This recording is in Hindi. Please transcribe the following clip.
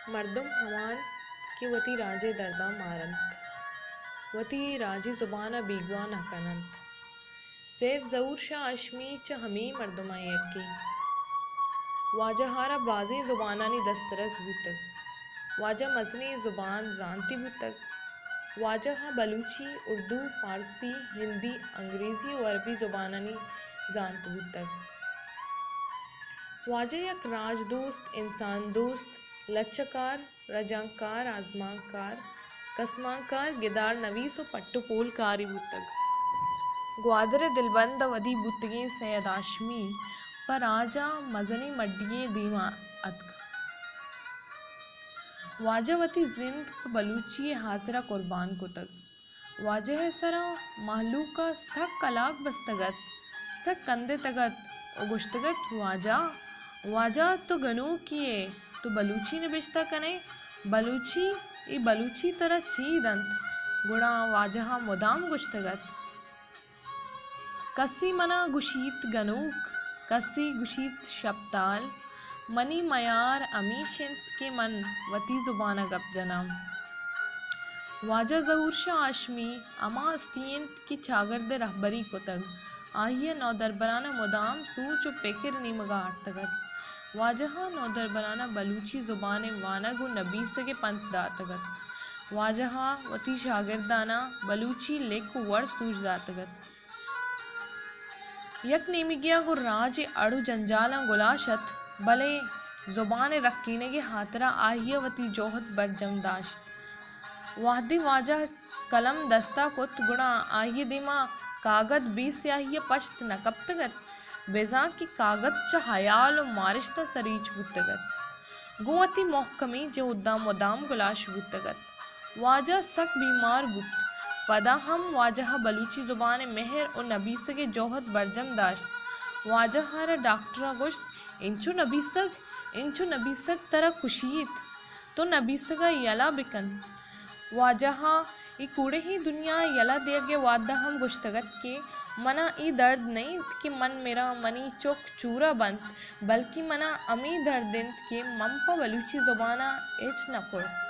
मर्दुम हवान कि वती राजे दर्दा मारंत, वती राजे जुबाना बीगवान हकनंत। सैद ज़हूर शाह अशमी च हमी मर्दुमा यक्की, वाजहारा बाजी जुबानानी दस्तरस बूतक, वाजा मजनी जुबान जानती बूतक, वाजहा बलूची उर्दू फारसी हिंदी अंग्रेज़ी और अरबी जुबानानी जानत बूतक। वाजा यक राज दोस्त इंसान दोस्त लच्चकार रजाकार आजमाकार कसमाकार गिदार नवीस व पट्टुपोल कारी बूतक। ग्वादर दिलबंद वधी बुतगे सैयद आशमी पर आजा मजनी मड्डिये दीमा अतक, वाजवती जिंद बलूची हाजरा कुर्बान को तक, वाजह सरा महलूका सक कलाक बस्तगत सक कंदे तगत उगुश्तगत वाजा तो गनू किए तो बलूची ने बिश्ता कने बलूची ई बलूची तरह चीदंत गुणा वाजहा मुदाम गुश्तगत। कसी मना गुशीत गनूक कसी गुशीत शब्दाल मनी मयार अमीशिंत के मन वती जुबाना गप जनाम। वाजा ज़हूर शाह आशमी अमा अस्तियंत की चागर्द रहबरी को तग आहिया नौदरबराना मुदाम सूच व पेकिर नीमगा आर्तगत, वाजहा नौदरबराना बलूची जुबान वानग व नबीस के पंथ दातगत, वाजहा वती शागिर्दाना बलूची लेख वर सूझ दातगत। यक नेमिगिया को राज अड़ु जंजाला गुलाशत भले जुबान रक्कीने के हातरा आहिया वती जोहत बरजम दाश्त, वाहदी वाजा कलम दस्ता कुत गुणा आहिया दिमा कागद बी स्याहिया पश्त नकप्तगत, बेजा की कागद च हयाल व मारिश्ता सरीच बुतगत, गुवती मोहकमी जो उद्दाम उदाम गुलाश बुतगत, वाजा सक बीमार बुत पदा हम वाजहा बलूची जुबान मेहर और नबीस के जोहत बरजम दाश्त, वाजहारा डॉक्टरा गुश्त इंचु नबीसक तरह खुशीत तो नबीसका यला बिकन, वाजहा ई कूड़े ही दुनिया यला देगे वादा हम गुश्तगत के मना ई दर्द नहीं कि मन मेरा मनी चोक चूरा बंद बल्कि मना अमी दर्दिंत के मम्पा बलूची जुबाना एच नकुर।